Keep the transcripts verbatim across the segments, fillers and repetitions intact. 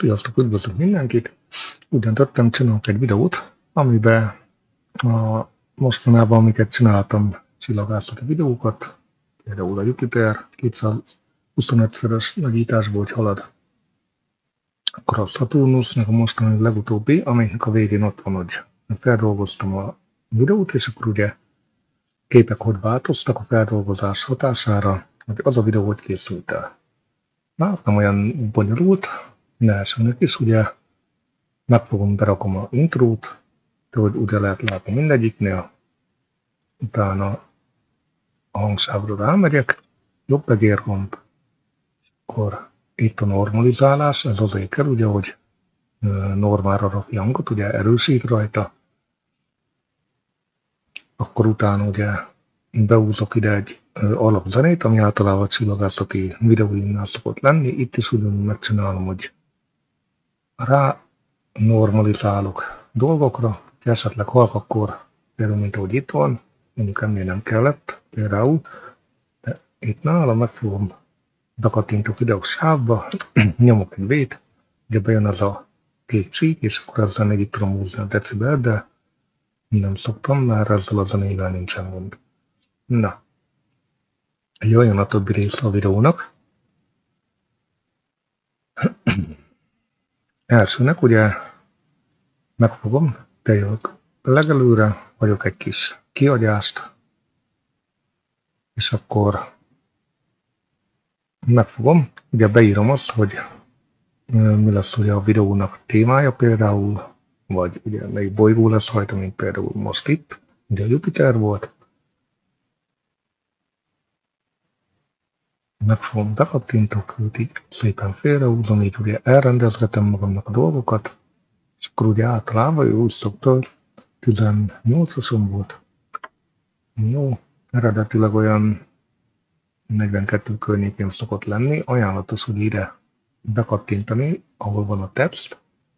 Sziasztok, üdvözlök mindenkit! Úgy döntöttem, csinálok egy videót, amiben a mostanában, amiket csináltam, csillagászati videókat, például a Jupiter kétszázhuszonötszörös nagyításból, hogy halad. Akkor a Saturnusnak a mostani legutóbbi, amelynek a végén ott van, hogy feldolgoztam a videót, és akkor ugye képek hogy változtak a feldolgozás hatására, hogy az a videó hogy készült el. Na, nem olyan bonyolult, de elsőnek is, ugye megfogom, berakom a intrót, de hogy ugye lehet látni mindegyiknél, utána a hangsávra rámegyek, jobb egérgomb, akkor itt a normalizálás, ez azért kell, ugye, hogy normálra rakja hangot, ugye erősít rajta, akkor utána ugye beúzok ide egy alapzenét, ami általában csillagászati videóimnál szokott lenni. Itt is ugyanúgy megcsinálom, hogy rá normalizálok dolgokra, ha esetleg halk, akkor például, mint ahogy itt van, mondjuk ennél nem kellett például, de itt nálam megfogom, bekattintok ide a sávba, nyomok egy V-t, ugye bejön az a kék csík, és akkor ezzel még itt tudom húzni a decibel, de nem szoktam, mert ezzel a zenével nincsen gond. Na, jöjjön a többi része a videónak. Elsőnek ugye megfogom, tejövök legelőre, vagyok egy kis kiagyást, és akkor megfogom, ugye beírom azt, hogy mi lesz ugye a videónak témája például, vagy ugye melyik bolygó lesz rajta, mint például most itt, ugye a Jupiter volt. Megfogom, bekattintok, őt így szépen félrehúzom, így ugye elrendezgetem magamnak a dolgokat, és akkor ugye általában ő úgy szokta, tizennyolcason volt. Jó, eredetileg olyan negyvenkettő környékén szokott lenni, ajánlatos, hogy ide bekattintani, ahol van a text,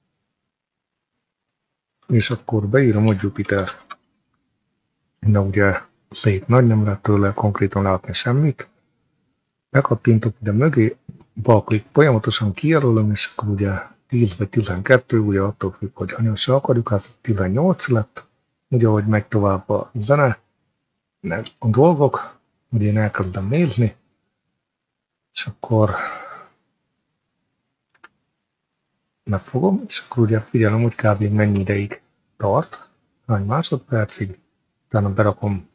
és akkor beírom, hogy Jupiter. De ugye szép nagy, nem lehet tőle konkrétan látni semmit. Bekattintok ide mögé, balklik, folyamatosan kijelölöm, és akkor ugye tíz vagy tizenkettő, ugye attól függ, hogy hanyasra akarjuk, hát tizennyolc lett, ugye ahogy megy tovább a zene, a dolgok, ugye én elkezdem nézni, és akkor megfogom, és akkor ugye figyelem, hogy kb. Mennyi ideig tart, hány másodpercig, utána berakom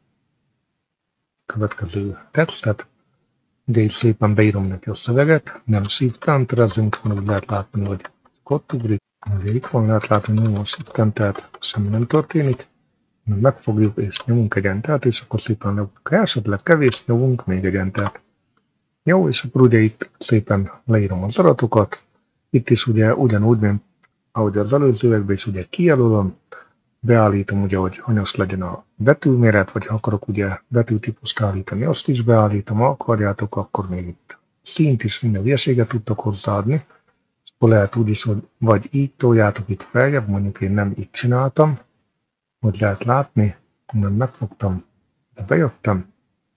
következő textet, de így szépen beírom neki a szöveget, nem shift-enterezünk, hanem úgy lehet látni, hogy ott ugrik, ugye itt van, lehet látni, hogy nyomom shift-entert, semmi nem történik, megfogjuk és nyomunk egy entert, és akkor szépen leugrik. Ha esetleg kevés, nyomunk még egy entert. Jó, és akkor ugye itt szépen leírom az adatokat, itt is ugye ugyanúgy, mint ahogy az előzőekben is ugye kijelölöm, beállítom ugye, hogy hanyas legyen a betűméret, vagy ha akarok ugye betűtípust állítani, azt is beállítom, ha akarjátok, akkor még itt színt is, minden hülyeséget tudtok hozzáadni. És akkor lehet úgy is, hogy vagy így toljátok itt feljebb, mondjuk én nem így csináltam, hogy lehet látni, onnan megfogtam, de bejöttem,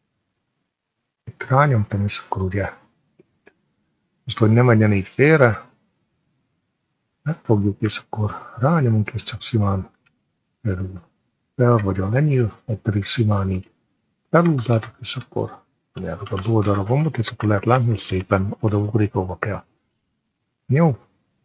itt rányomtam, és akkor ugye, most hogy ne menjen így félre, megfogjuk, és akkor rányomunk, és csak simán felül fel, vagy a lenyíl, vagy pedig simán így felhúzzátok, és akkor nyelvük az oldalra gombot, és akkor lehet látni, hogy szépen odaugrik, ahova kell. Jó.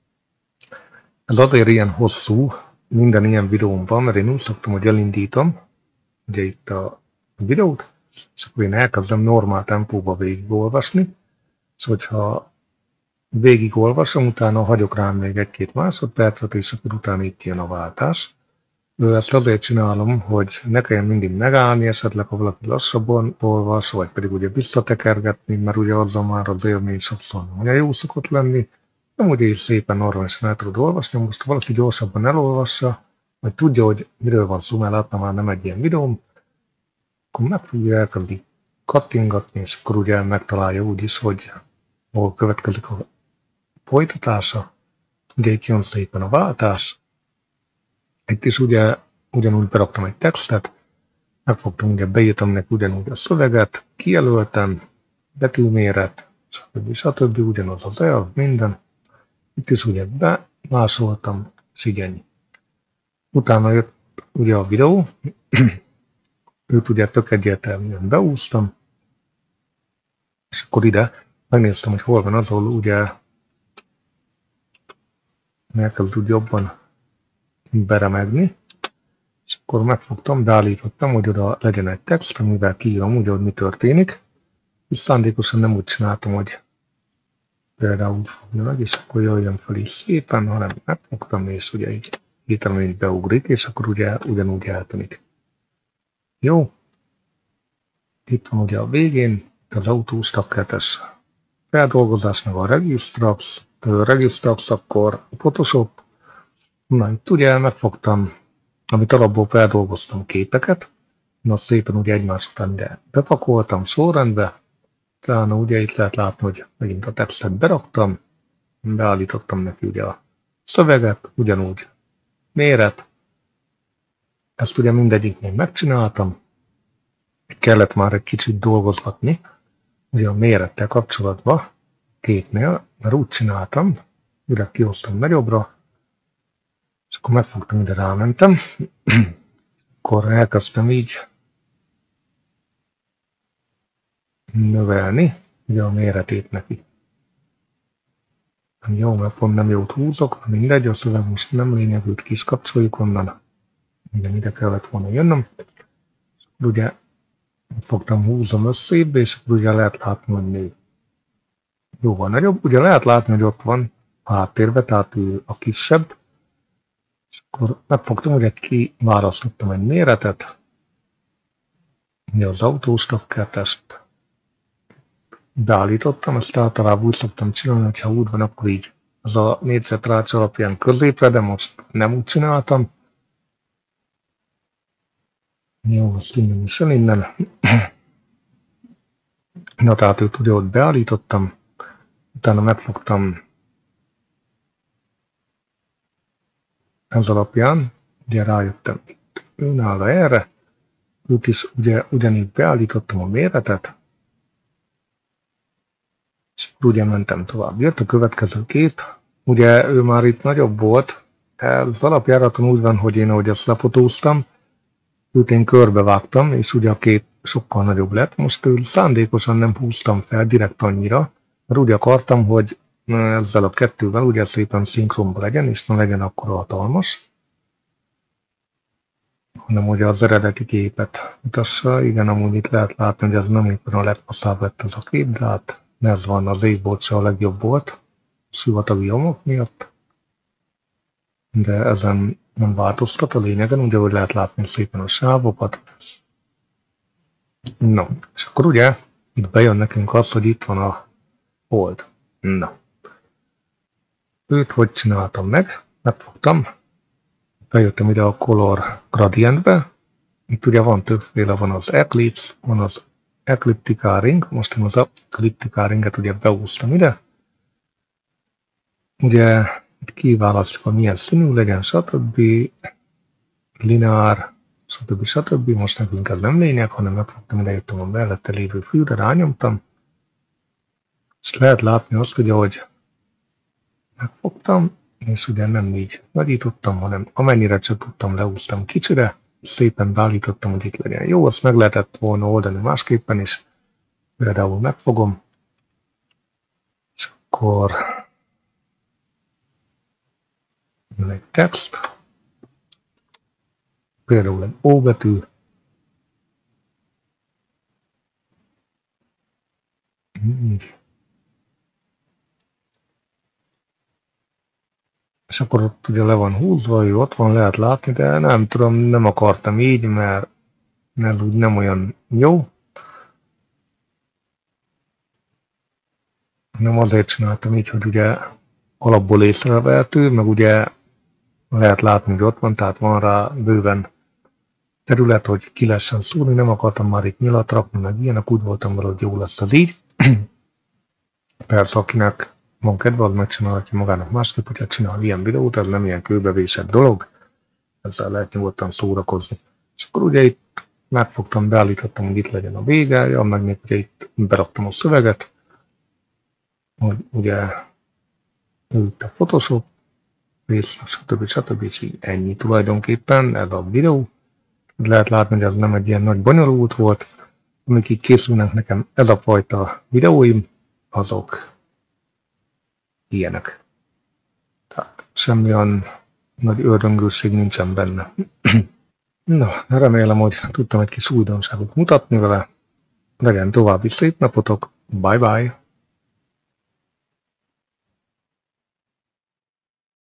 Ez azért ilyen hosszú, minden ilyen videómban, mert én úgy szoktam, hogy elindítom, ugye itt a videót, és akkor én elkezdem normál tempóba végigolvasni, és hogyha végigolvasom, utána hagyok rám még egy-két másodpercet, és akkor utána itt jön a váltás. Ezt azért csinálom, hogy ne kelljen mindig megállni, esetleg ha valaki lassabban olvas, vagy pedig ugye visszatekergetni, mert ugye azzal már az élmény sokszor olyan jó szokott lenni. Nem ugye is szépen normálisan el tudod olvasni, most valaki gyorsabban elolvassa, vagy tudja, hogy miről van szó, mert látna már nem egy ilyen videóm, akkor meg fogja elkezdeni kattingatni, és akkor ugye megtalálja úgy is, hogy ahol következik a folytatása, ugye itt jön szépen a váltás. Itt is ugye ugyanúgy beraktam egy textet, megfogtam, ugye beírtam neki ugyanúgy a szöveget, kijelöltem, betűméret, stb. stb. Ugyanaz az elv, minden. Itt is ugye bemásoltam, szigeny. Utána jött ugye a videó, őt ugye tök egyértelműen beúztam, és akkor ide megnéztem, hogy hol van az, ahol ugye elkezd úgy jobban beremegni, és akkor megfogtam, beállítottam, hogy oda legyen egy text, amivel kiírom úgy, hogy mi történik, és szándékosan nem úgy csináltam, hogy például fogja meg, és akkor jöjjön fel is szépen, hanem megfogtam, és ugye így hirtelen így beugrik, és akkor ugye ugyanúgy eltűnik. Jó, itt van ugye a végén az autóstakketes feldolgozásnak a Registrax, Registrax, akkor a Photoshop. Na, itt ugye megfogtam, amit alapból feldolgoztam képeket, na szépen ugye egymás után ide bepakoltam sorrendbe, utána ugye itt lehet látni, hogy megint a textet beraktam, beállítottam neki ugye a szöveget, ugyanúgy méret, ezt ugye mindegyiknél megcsináltam, kellett már egy kicsit dolgozgatni, ugye a mérettel kapcsolatban kétnél, mert úgy csináltam, direkt kihoztam nagyobbra, és akkor megfogtam, ide rámentem, akkor elkezdtem így növelni ugye a méretét neki. Jó, mert pont nem jót húzok, mindegy, a szöveg most nem lényegült, ki is kapcsoljuk onnan. Igen, ide kellett volna jönnöm. Ugye fogtam, húzom összébb, és akkor ugye lehet látni, hogy nő. Jóval nagyobb. Ugye lehet látni, hogy ott van a háttérbe, tehát ő a kisebb. És akkor megfogtam, hogy kiválasztottam egy méretet. Ugye az autóstakkertest beállítottam, ezt általában úgy szoktam csinálni, hogyha úgy van, akkor így. Az a négyzetrács alapján középre, de most nem úgy csináltam. Jó, azt innen is el innen. Na, tehát őt ugye ott beállítottam, utána megfogtam ez alapján, ugye rájöttem itt őnála erre, őt is ugye ugyanígy beállítottam a méretet, és ugye mentem tovább. Jött a következő kép, ugye ő már itt nagyobb volt, az alapjáraton úgy van, hogy én ahogy azt lefotóztam, őt én körbevágtam, és ugye a kép sokkal nagyobb lett. Most ő szándékosan nem húztam fel direkt annyira, mert úgy akartam, hogy ezzel a kettővel ugye szépen szinkronban legyen, és ne legyen akkor hatalmas, hanem ugye az eredeti képet mutassa. Igen, amúgy itt lehet látni, hogy ez nem éppen a legpaszább lett az a kép, de hát ez van, az égbolt se a legjobb volt, sivatagi homok miatt, de ezen nem változtat a lényegen, ugye, hogy lehet látni szépen a sávokat. No, és akkor ugye itt bejön nekünk az, hogy itt van a hold. Na. Őt hogy csináltam meg? Megfogtam, bejöttem ide a Color Gradientbe, itt ugye van többféle, van az Eclipse, van az Ecliptical Ring, most én az Ecliptical Ringet ugye beúztam ide. Ugye itt kiválasztjuk, hogy milyen színű legyen, stb. Lineár, stb. stb. Most nekünk ez nem lényeg, hanem megfogtam, ide jöttem a mellette lévő fűre, rányomtam, és lehet látni azt, hogy ahogy megfogtam, és ugye nem így nagyítottam, hanem amennyire csak tudtam, leúztam kicsire, szépen beállítottam, hogy itt legyen jó, azt meg lehetett volna oldani másképpen is, például megfogom, és akkor jön egy text, például egy O betű, így. És akkor ott ugye le van húzva, ő ott van, lehet látni, de nem tudom, nem akartam így, mert, mert úgy nem olyan jó. Nem azért csináltam így, hogy ugye alapból észrevehető, meg ugye lehet látni, hogy ott van, tehát van rá bőven terület, hogy ki lehessen szúrni, nem akartam már itt nyilat rakni, meg ilyenek, úgy voltam vele, hogy jó lesz az így. Persze, akinek van kedve, az megcsinálhatja magának másképp, hogyha csinál ilyen videót, ez nem ilyen kőbevésett dolog, ezzel lehet nyugodtan szórakozni. És akkor ugye itt megfogtam, beállítottam, hogy itt legyen a vége, meg még ugye itt beraktam a szöveget, hogy ugye itt a Photoshop rész, stb. stb. Ennyi tulajdonképpen ez a videó. Lehet látni, hogy ez nem egy ilyen nagy bonyolult volt. Amik így készülnek nekem ez a fajta videóim, azok ilyenek. Tehát semmi olyan nagy ördöngőség nincsen benne. Na, remélem, hogy tudtam egy kis újdonságot mutatni vele. Legyen további szép napotok. Bye bye!